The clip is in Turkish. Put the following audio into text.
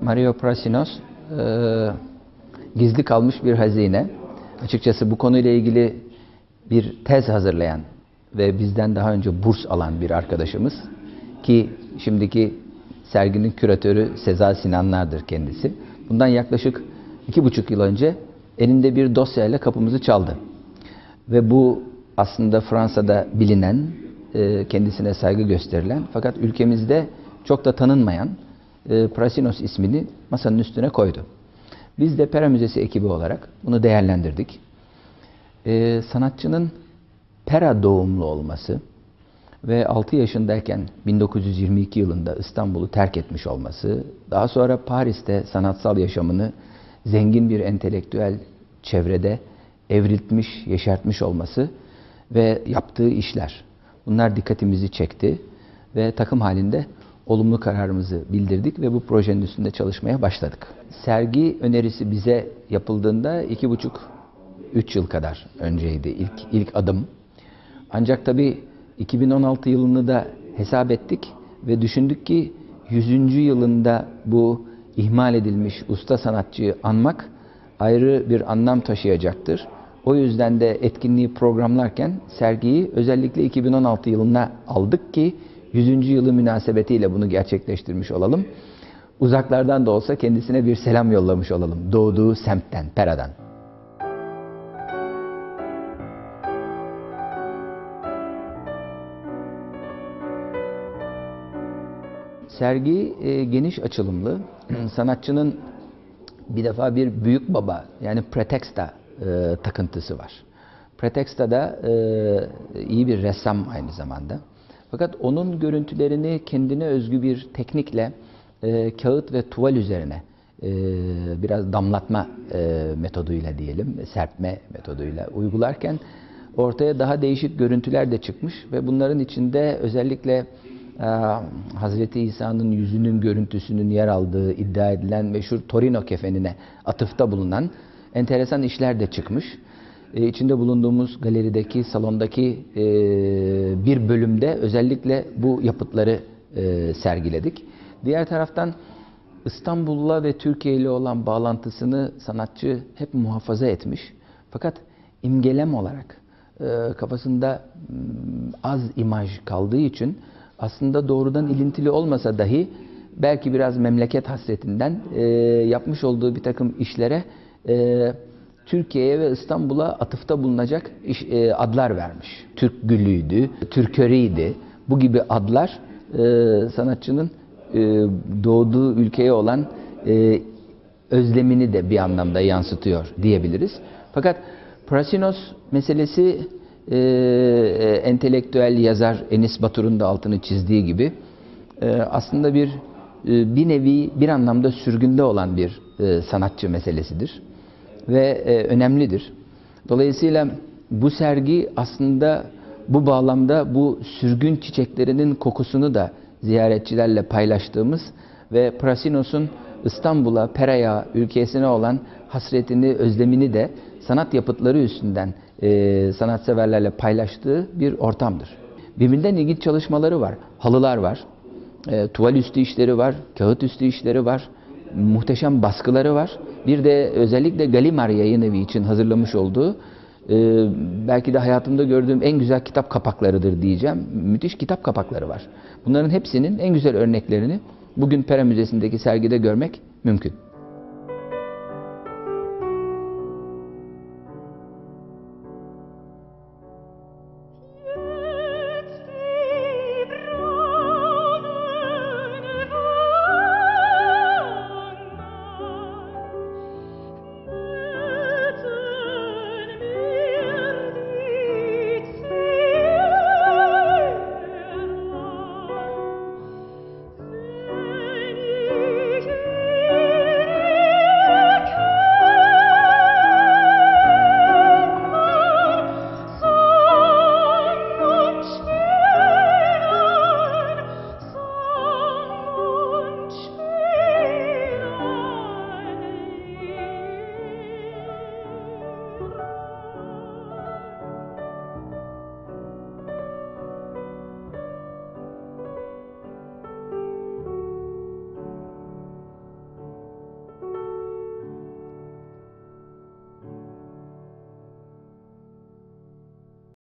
Mario Prasinos gizli kalmış bir hazine. Açıkçası bu konuyla ilgili bir tez hazırlayan ve bizden daha önce burs alan bir arkadaşımız ki şimdiki serginin küratörü Seza Sinanlar'dır kendisi. Bundan yaklaşık 2,5 yıl önce elinde bir dosyayla kapımızı çaldı. Ve bu aslında Fransa'da bilinen, kendisine saygı gösterilen fakat ülkemizde çok da tanınmayan Prasinos ismini masanın üstüne koydu. Biz de Pera Müzesi ekibi olarak bunu değerlendirdik. Sanatçının Pera doğumlu olması ve 6 yaşındayken 1922 yılında İstanbul'u terk etmiş olması, daha sonra Paris'te sanatsal yaşamını zengin bir entelektüel çevrede evriltmiş, yeşertmiş olması ve yaptığı işler. Bunlar dikkatimizi çekti ve takım halinde olumlu kararımızı bildirdik ve bu projenin üstünde çalışmaya başladık. Sergi önerisi bize yapıldığında 2,5-3 yıl kadar önceydi ilk adım. Ancak tabii 2016 yılını da hesap ettik ve düşündük ki 100. yılında bu ihmal edilmiş usta sanatçıyı anmak ayrı bir anlam taşıyacaktır. O yüzden de etkinliği programlarken sergiyi özellikle 2016 yılına aldık ki 100. yılı münasebetiyle bunu gerçekleştirmiş olalım. Uzaklardan da olsa kendisine bir selam yollamış olalım. Doğduğu semtten, Pera'dan. Sergi geniş açılımlı. Sanatçının bir defa bir büyük baba yani Pretexta takıntısı var. Pretexta da iyi bir ressam aynı zamanda. Fakat onun görüntülerini kendine özgü bir teknikle kağıt ve tuval üzerine biraz damlatma metoduyla diyelim, serpme metoduyla uygularken ortaya daha değişik görüntüler de çıkmış ve bunların içinde özellikle Hazreti İsa'nın yüzünün görüntüsünün yer aldığı iddia edilen meşhur Torino kefenine atıfta bulunan enteresan işler de çıkmış. İçinde bulunduğumuz galerideki, salondaki bir bölümde özellikle bu yapıtları sergiledik. Diğer taraftan İstanbul'la ve Türkiye ile olan bağlantısını sanatçı hep muhafaza etmiş. Fakat imgelem olarak kafasında az imaj kaldığı için aslında doğrudan ilintili olmasa dahi belki biraz memleket hasretinden yapmış olduğu bir takım işlere Türkiye'ye ve İstanbul'a atıfta bulunacak adlar vermiş. Türk Gülü'ydü, Türköriydi. Bu gibi adlar sanatçının doğduğu ülkeye olan özlemini de bir anlamda yansıtıyor diyebiliriz. Fakat Prasinos meselesi entelektüel yazar Enis Batur'un da altını çizdiği gibi aslında bir nevi bir anlamda sürgünde olan bir sanatçı meselesidir ve önemlidir. Dolayısıyla bu sergi aslında bu bağlamda bu sürgün çiçeklerinin kokusunu da ziyaretçilerle paylaştığımız ve Prasinos'un İstanbul'a, Pera'ya, ülkesine olan hasretini, özlemini de sanat yapıtları üstünden sanatseverlerle paylaştığı bir ortamdır. Birbirinden ilginç çalışmaları var. Halılar var, tuval üstü işleri var, kağıt üstü işleri var, muhteşem baskıları var. Bir de özellikle Gallimard Yayınevi için hazırlamış olduğu belki de hayatımda gördüğüm en güzel kitap kapaklarıdır diyeceğim. Müthiş kitap kapakları var. Bunların hepsinin en güzel örneklerini bugün Pera Müzesi'ndeki sergide görmek mümkün.